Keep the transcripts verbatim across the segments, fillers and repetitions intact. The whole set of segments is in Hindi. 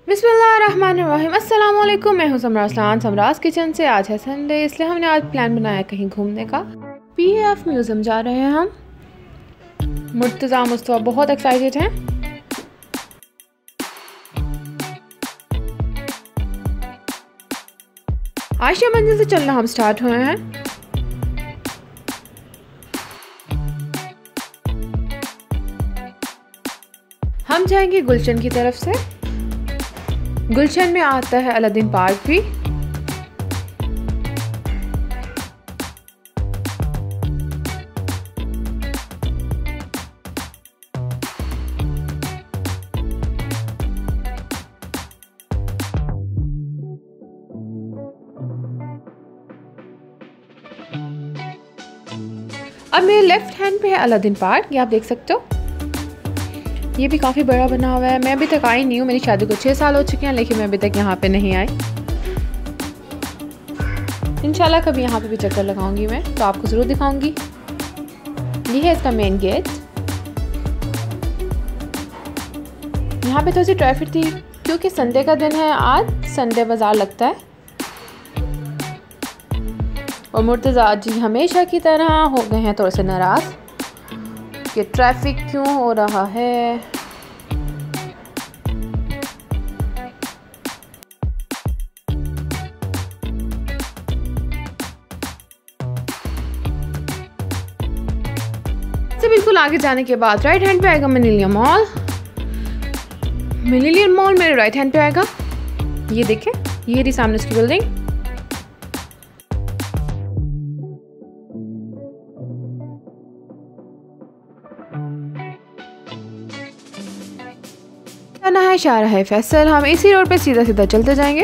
बिस्मिल्लाहिर्रहमानिर्रहीम। अस्सलाम वालेकुम, मैं हूं समरा असलान समराज किचन से। आज है संडे, इसलिए हमने आज प्लान बनाया कहीं घूमने का। पीएएफ म्यूज़ियम जा रहे हैं हम। मुर्तज़ा मुस्तफ़ा बहुत एक्साइटेड हैं। आशिया मंजिल से चलना हम स्टार्ट हुए हैं। हम जाएंगे गुलशन की तरफ से। गुलशन में आता है अलादीन पार्क भी। अब मेरे लेफ्ट हैंड पे है अलादीन पार्क, ये आप देख सकते हो। ये भी काफ़ी बड़ा बना हुआ है। मैं अभी तक आई नहीं हूँ, मेरी शादी को छः साल हो चुके हैं, लेकिन मैं अभी तक यहाँ पे नहीं आई। इंशाल्लाह कभी यहाँ पे भी चक्कर लगाऊंगी मैं, तो आपको ज़रूर दिखाऊंगी। ये है इसका मेन गेट। यहाँ पे थोड़ी सी ट्रैफिक थी क्योंकि संडे का दिन है, आज संडे बाज़ार लगता है। और मुर्तज़ा जी हमेशा की तरह हो गए हैं थोड़े से नाराज़ कि ट्रैफिक क्यों हो रहा है। से बिल्कुल आगे जाने के बाद राइट हैंड पे आएगा मिलेनियम मॉल। मिलेनियम मॉल मेरे राइट हैंड पे आएगा। ये देखें, ये रही सामने उसकी बिल्डिंग। जाना है शाहराह फैसल। हम इसी रोड पे सीधा सीधा चलते जाएंगे।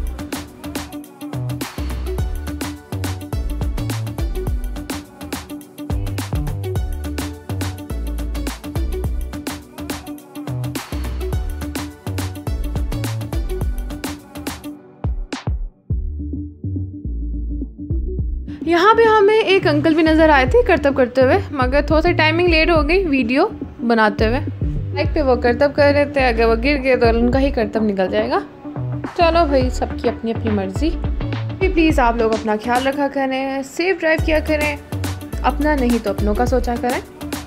यहाँ पे हमें एक अंकल भी नज़र आए थे करतब करते हुए, मगर थोड़ा सा टाइमिंग लेट हो गई वीडियो बनाते हुए। बाइक पे वो करतब कर रहे थे, अगर वो गिर गए तो उनका ही करतब निकल जाएगा। चलो भाई, सबकी अपनी अपनी मर्जी। प्लीज़ आप लोग अपना ख्याल रखा करें, सेफ ड्राइव किया करें, अपना नहीं तो अपनों का सोचा करें।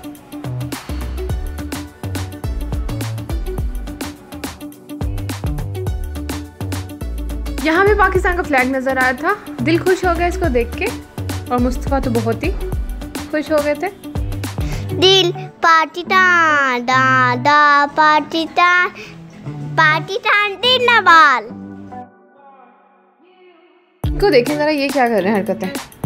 यहाँ भी पाकिस्तान का फ्लैग नज़र आया था, दिल खुश हो गया इसको देख के। और मुस्तफ़ा तो बहुत ही खुश हो गए थे। दिल पार्टी टान दा दा पार्टी टान पार्टी टान दिल नवाल। इनको देखें जरा, ये क्या कर रहे हैं हरकतें।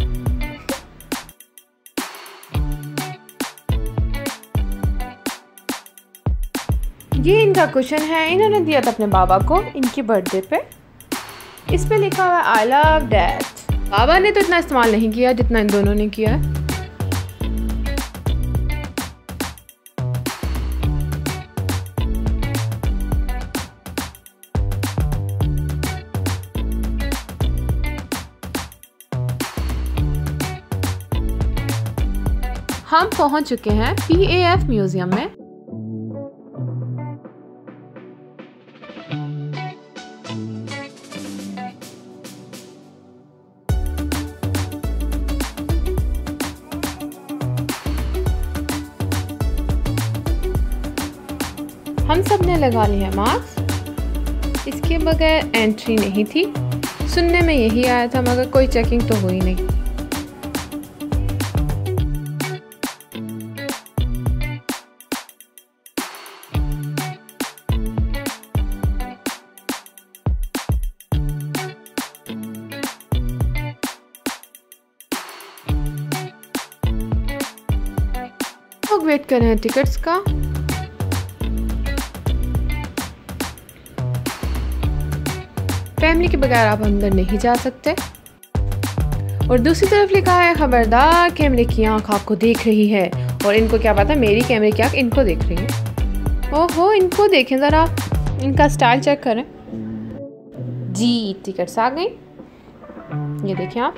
ये इनका कुशन है, इन्होंने दिया था अपने बाबा को इनकी बर्थडे पे। इस पे लिखा हुआ आई लव डैड। बाबा ने तो इतना इस्तेमाल नहीं किया जितना इन दोनों ने किया है। हम पहुंच चुके हैं पीएएफ म्यूजियम में। हम सब ने लगा लिया मास्क। इसके बगैर एंट्री नहीं थी। सुनने में यही आया था, मगर कोई चेकिंग तो हुई नहीं। लोग वेट कर रहे हैं टिकट्स का। फैमिली के बगैर आप अंदर नहीं जा सकते। और दूसरी तरफ लिखा है खबरदार, कैमरे की आंख आपको देख रही है। और इनको क्या पता मेरी कैमरे की आंख इनको देख रही है। ओहो, इनको देखें ज़रा, इनका स्टाइल चेक करें जी। टिकट्स आ गई, ये देखें आप।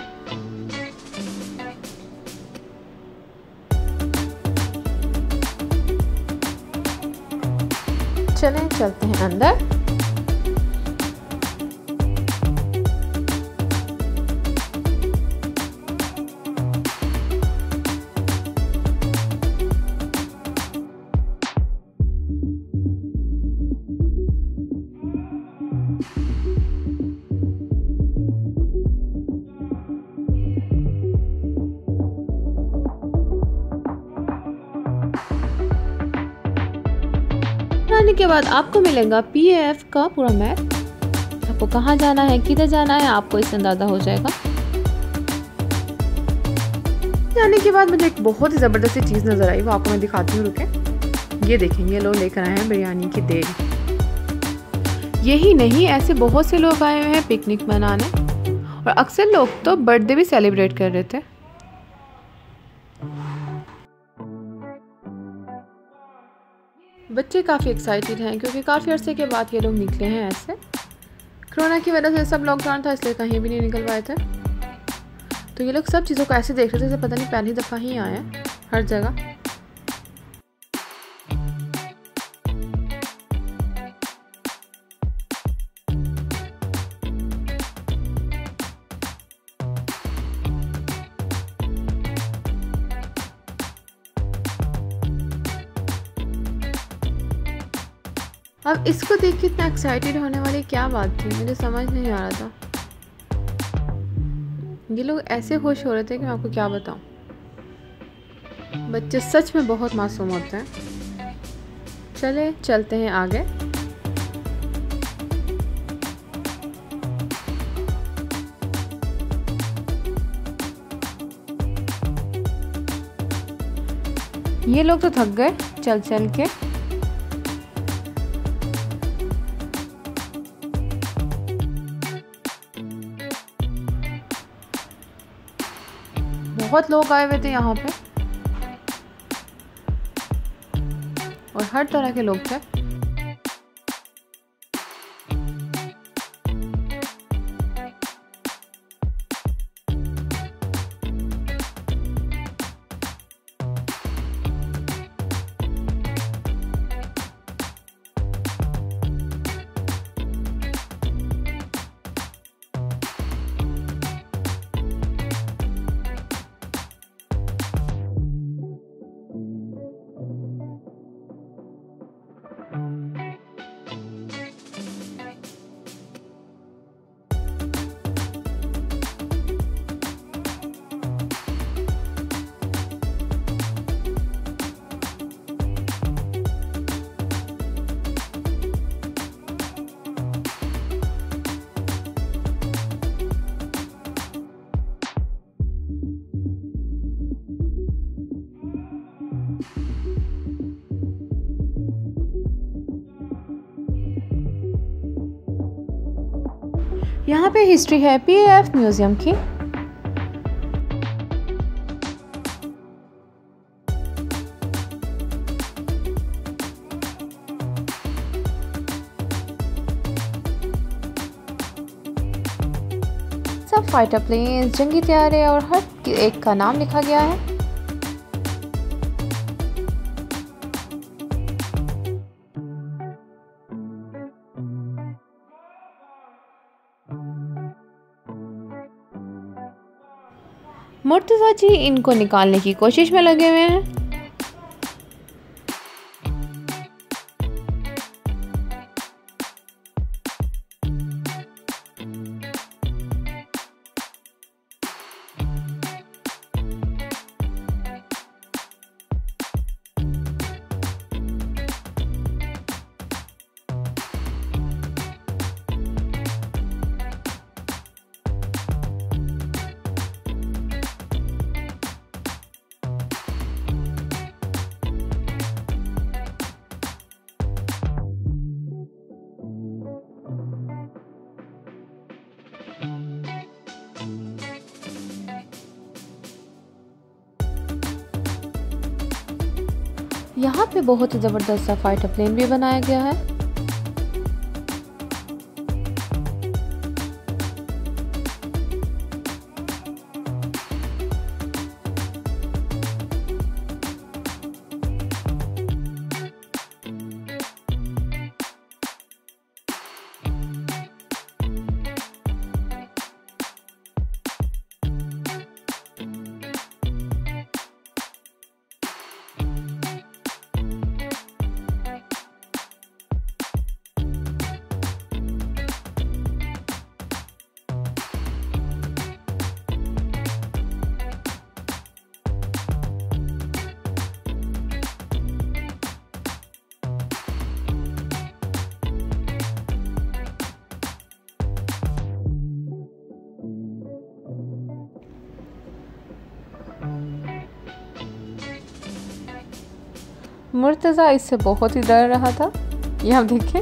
चलें चलते हैं अंदर। के बाद आपको मिलेगा पी ए एफ का पूरा मैप। आपको कहाँ जाना है, किधर जाना है, आपको इससे अंदाज़ा हो जाएगा। जाने के बाद मुझे एक बहुत ही ज़बरदस्त चीज़ नज़र आई, वो आपको मैं दिखाती हूँ, रुके। ये देखें, ये लोग लेकर आए हैं बिरयानी की देग। यही नहीं, ऐसे बहुत से लोग आए हुए हैं पिकनिक मनाने, और अक्सर लोग तो बर्थडे भी सेलिब्रेट कर रहे थे। बच्चे काफ़ी एक्साइटेड हैं क्योंकि काफ़ी अरसे के बाद ये लोग निकले हैं। ऐसे कोरोना की वजह से सब लॉकडाउन था, इसलिए कहीं भी नहीं निकल पाए थे। तो ये लोग सब चीज़ों को ऐसे देख रहे थे जैसे पता नहीं पहली दफ़ा ही आए हैं हर जगह। अब इसको देख के इतना एक्साइटेड होने वाली क्या बात थी, मुझे समझ नहीं आ रहा था। ये लोग ऐसे खुश हो रहे थे कि मैं आपको क्या बताऊं। बच्चे सच में बहुत मासूम होते हैं। चले चलते हैं आगे। ये लोग तो थक गए चल चल के। बहुत लोग आए हुए थे यहाँ पे और हर तरह के लोग थे। यहाँ पे हिस्ट्री है पी ए एफ म्यूजियम की। सब फाइटर प्लेन्स, जंगी तैयारे और हर एक का नाम लिखा गया है। मुर्तज़ा जी इनको निकालने की कोशिश में लगे हुए हैं। यहाँ पे बहुत ही ज़बरदस्त सा फाइटर प्लेन भी बनाया गया है। मुर्तज़ा इससे बहुत ही डर रहा था। ये आप देखें।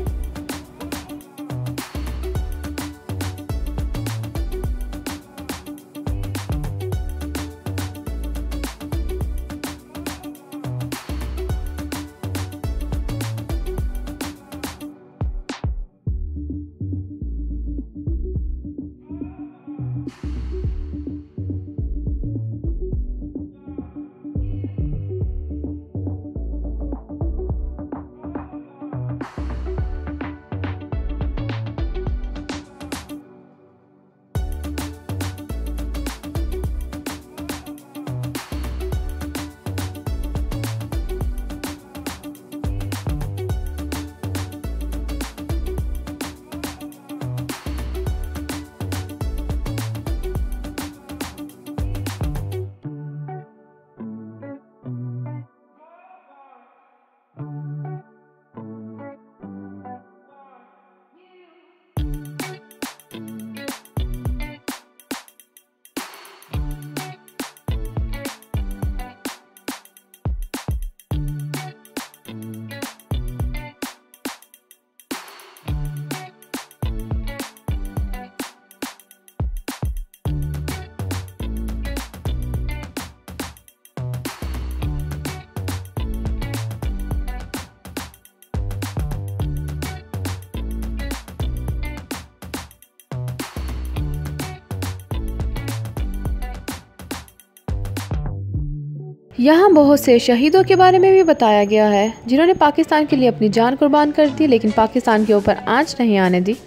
यहाँ बहुत से शहीदों के बारे में भी बताया गया है जिन्होंने पाकिस्तान के लिए अपनी जान कुर्बान कर दी, लेकिन पाकिस्तान के ऊपर आंच नहीं आने दी।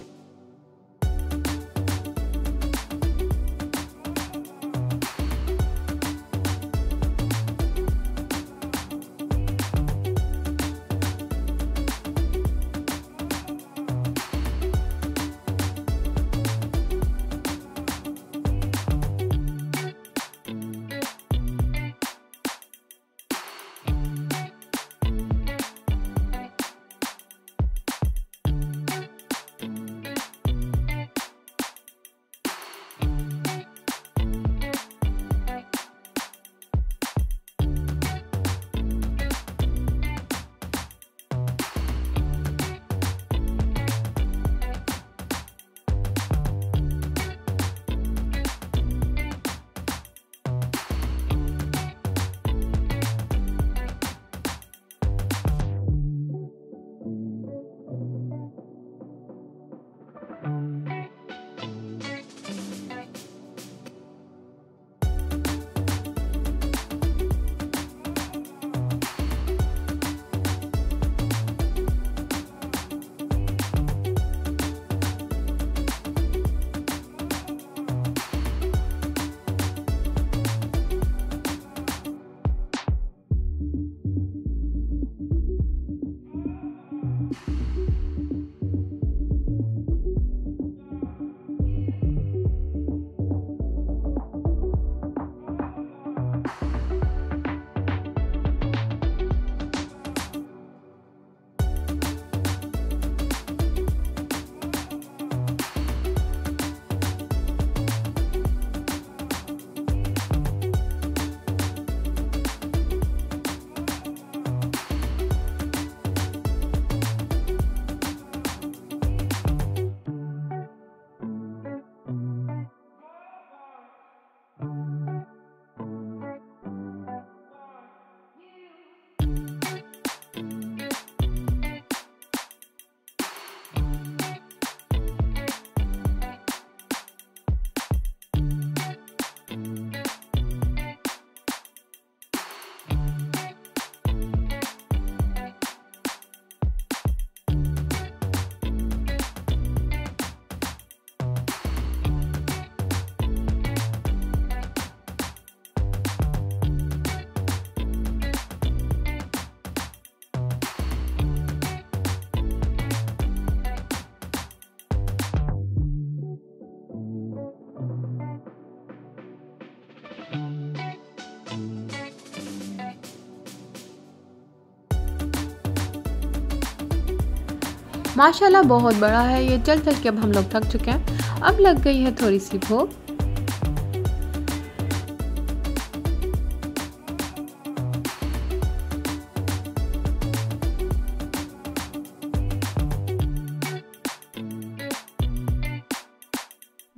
माशाल्लाह बहुत बड़ा है ये। चल चल के अब हम लोग थक चुके हैं, अब लग गई है थोड़ी सी भूख।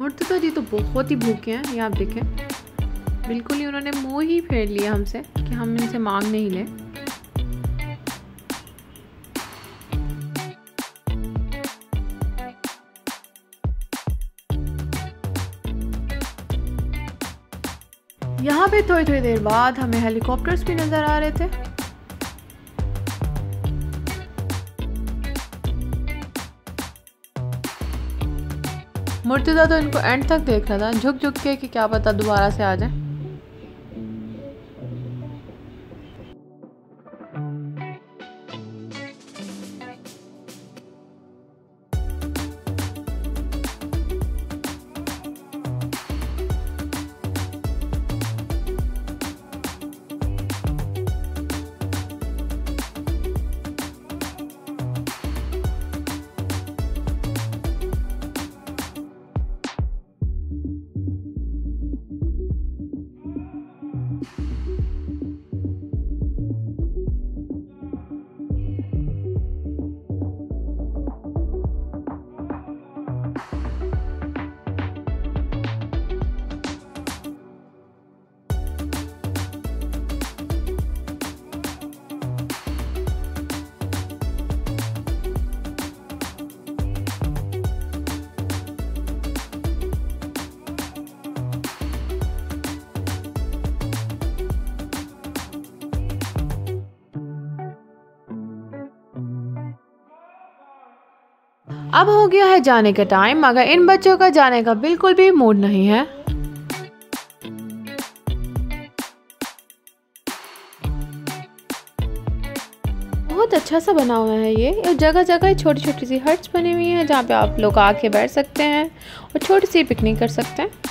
मुर्तज़ा जी तो बहुत ही भूखे हैं, ये आप देखें, बिल्कुल ही उन्होंने मुंह ही फेर लिया हमसे कि हम इनसे मांग नहीं लें। यहाँ पे थोड़ी थोड़ी देर बाद हमें हेलीकॉप्टर्स भी नज़र आ रहे थे। मुर्तज़ा तो इनको एंड तक देख रहा था, झुक झुक के कि क्या पता दोबारा से आ जाए। अब हो गया है जाने का टाइम, मगर इन बच्चों का जाने का बिल्कुल भी मूड नहीं है। बहुत अच्छा सा बना हुआ है ये, और जगह जगह छोटी छोटी सी हट्स बनी हुई हैं जहाँ पे आप लोग आके बैठ सकते हैं और छोटी सी पिकनिक कर सकते हैं।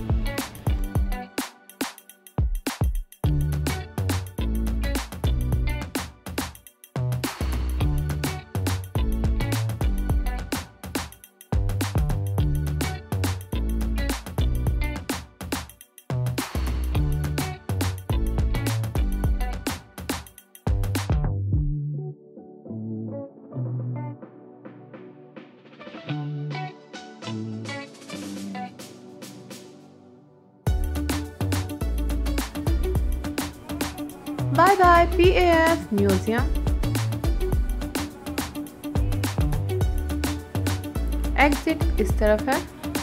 Bye bye P A F museum. Exit इस तरफ है।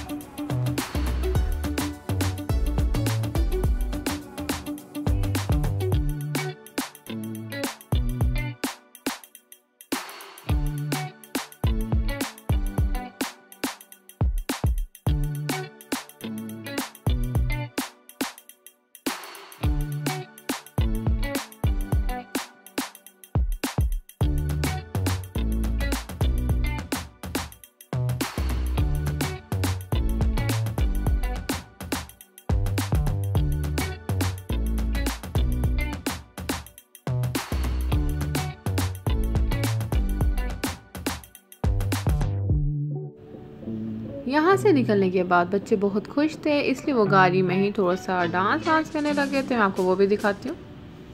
यहाँ से निकलने के बाद बच्चे बहुत खुश थे, इसलिए वो गाड़ी में ही थोड़ा सा डांस वांस करने लगे थे। मैं आपको वो भी दिखाती हूँ।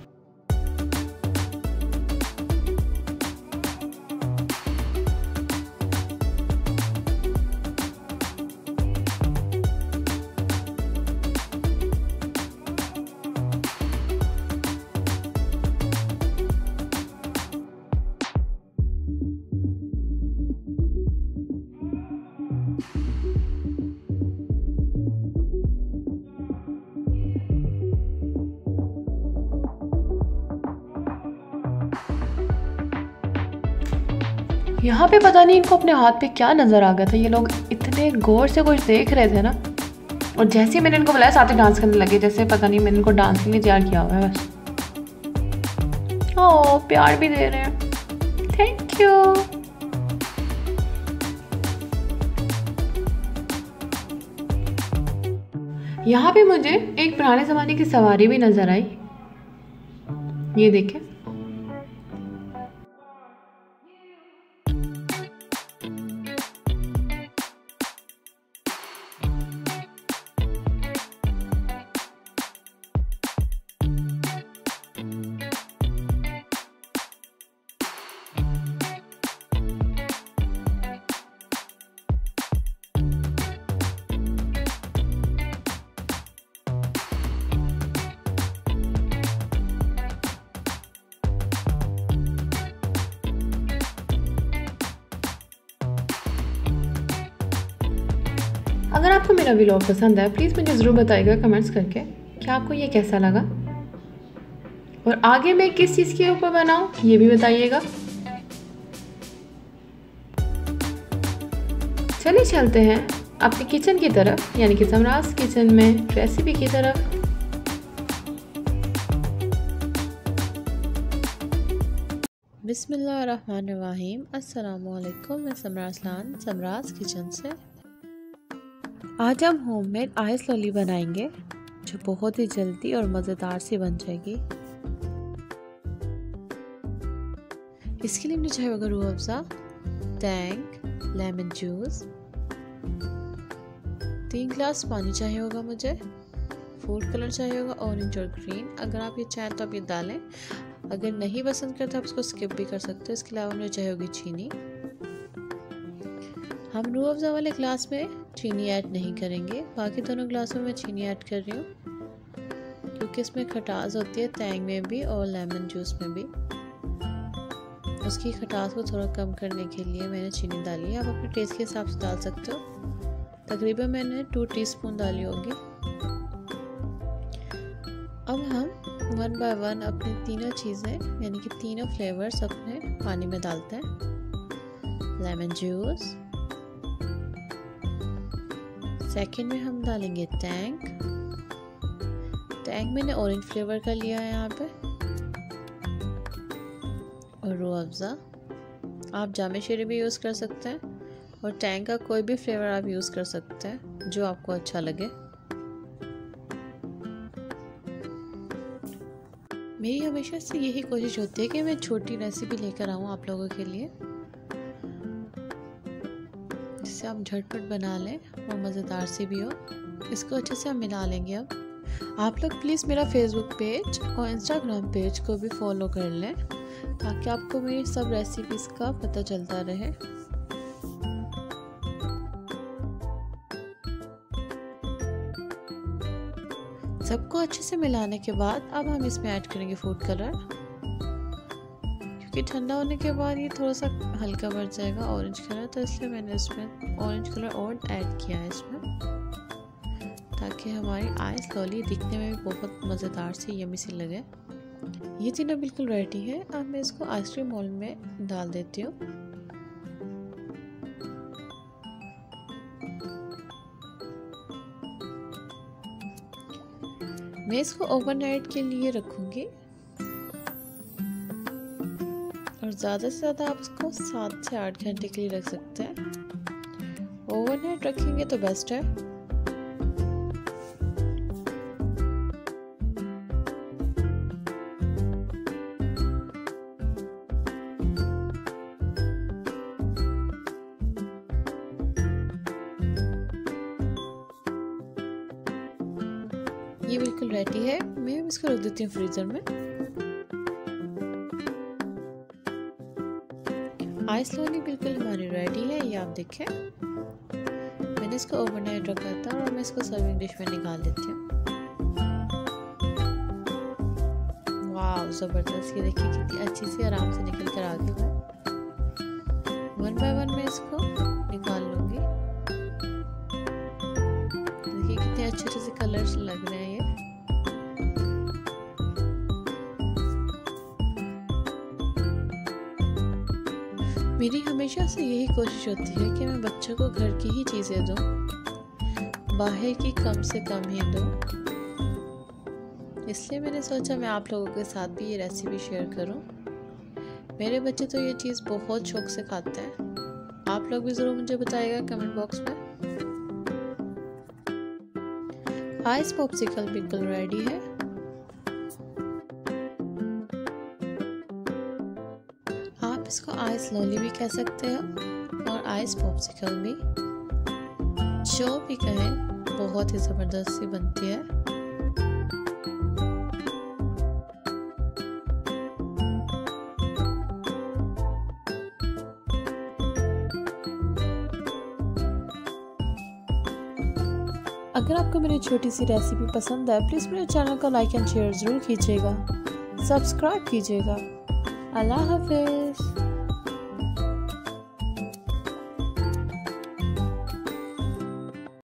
यहाँ पे पता नहीं इनको अपने हाथ पे क्या नज़र आ गया था, ये लोग इतने गौर से कुछ देख रहे थे ना, और जैसे ही मैंने इनको बुलाया साथ ही डांस करने लगे, जैसे पता नहीं मैंने इनको डांस के लिए तैयार किया हुआ है बस। ओह प्यार भी दे रहे हैं, थैंक यू। यहाँ पे मुझे एक पुराने ज़माने की सवारी भी नज़र आई, ये देखें। अगर आपको मेरा व्लॉग पसंद है प्लीज़ मुझे ज़रूर बताइएगा कमेंट्स करके कि आपको ये कैसा लगा, और आगे मैं किस चीज़ के ऊपर बनाऊँ ये भी बताइएगा। चलिए चलते हैं अपनी किचन की तरफ, यानी कि समराज किचन में रेसिपी की तरफ। बिस्मिल्लाहिर्रहमानिर्रहीम, अस्सलामुअलैकुम। मैं समराज लान समराज किचन से। आज हम होममेड आइस लॉली बनाएंगे जो बहुत ही जल्दी और मज़ेदार सी बन जाएगी। इसके लिए मुझे चाहिए होगा Rooh Afza, Tang, lemon juice, तीन ग्लास पानी चाहिए होगा मुझे, फूड कलर चाहिए होगा ऑरेंज और ग्रीन। अगर आप ये चाहें तो आप ये डालें, अगर नहीं पसंद करते आप इसको स्किप भी कर सकते हो। इसके अलावा मुझे चाहिए होगी चीनी। हम रूह अफ़ज़ा वाले ग्लास में चीनी ऐड नहीं करेंगे, बाकी दोनों ग्लासों में चीनी ऐड कर रही हूँ क्योंकि इसमें खटास होती है टैंग में भी और लेमन जूस में भी। उसकी खटास को थोड़ा कम करने के लिए मैंने चीनी डाली है। आप अपने टेस्ट के हिसाब से डाल सकते हो। तकरीबन मैंने टू टीस्पून डाली होगी। अब हम वन बाय वन अपनी तीनों चीज़ें यानी कि तीनों फ्लेवर्स अपने पानी में डालते हैं। लेमन जूस, सेकंड में हम डालेंगे टैंग। टैंग मैंने ऑरेंज फ्लेवर का लिया है यहाँ पे, और रूह अफ़ज़ा। आप जामे शीरी भी यूज़ कर सकते हैं और टैंग का कोई भी फ्लेवर आप यूज़ कर सकते हैं जो आपको अच्छा लगे। मेरी हमेशा से यही कोशिश होती है कि मैं छोटी रेसिपी लेकर आऊँ आप लोगों के लिए, जिससे आप झटपट बना लें और मज़ेदार सी भी हो। इसको अच्छे से हम मिला लेंगे। अब आप लोग प्लीज़ मेरा फेसबुक पेज और इंस्टाग्राम पेज को भी फॉलो कर लें ताकि आपको मेरी सब रेसिपीज़ का पता चलता रहे। सबको अच्छे से मिलाने के बाद अब हम इसमें ऐड करेंगे फूड कलर, क्योंकि ठंडा होने के बाद ये थोड़ा सा हल्का बढ़ जाएगा ऑरेंज कलर, तो इसलिए मैंने इसमें ऑरेंज कलर और ऐड किया है इसमें, ताकि हमारी आइस लॉली दिखने में भी बहुत मज़ेदार सी यम्मी सी लगे। ये तीनों बिल्कुल रेडी है। अब मैं इसको आइसक्रीम मोल्ड में डाल देती हूँ। मैं इसको ओवरनाइट के लिए रखूँगी और ज़्यादा से ज़्यादा आप इसको सात से आठ घंटे के लिए रख सकते हैं। ओवरनाइट रखेंगे तो बेस्ट है। ये बिल्कुल रेडी है। मैं इसको रख देती हूँ फ्रीजर में। आइस लॉली बिल्कुल हमारी रेडी है। ये आप देखें, मैंने इसको ओवरनाइट रखा था और मैं इसको सर्विंग डिश में निकाल देती हूँ। वाह ज़बरदस्त! ये देखिए कितनी अच्छी सी आराम से निकल कर आ गई है। वन बाय वन मैं इसको निकाल लूँगी। देखिए कितने अच्छे अच्छे से कलर्स लग रहे हैं ये। मेरी हमेशा से यही कोशिश होती है कि मैं बच्चों को घर की ही चीज़ें दूँ, बाहर की कम से कम ही दूँ। इसलिए मैंने सोचा मैं आप लोगों के साथ भी ये रेसिपी शेयर करूँ। मेरे बच्चे तो ये चीज़ बहुत शौक से खाते हैं। आप लोग भी ज़रूर मुझे बताइएगा कमेंट बॉक्स में। आइस पॉप्सिकल बिल्कुल रेडी है। आप इसको आइस लॉली भी कह सकते हो और आइस पॉप्सिकल भी, जो भी कहें, बहुत ही ज़बरदस्त सी बनती है। अगर आपको मेरी छोटी सी रेसिपी पसंद आए प्लीज़ मेरे चैनल को लाइक एंड शेयर ज़रूर कीजिएगा, सब्सक्राइब कीजिएगा। अल्लाह हाफ़िज़।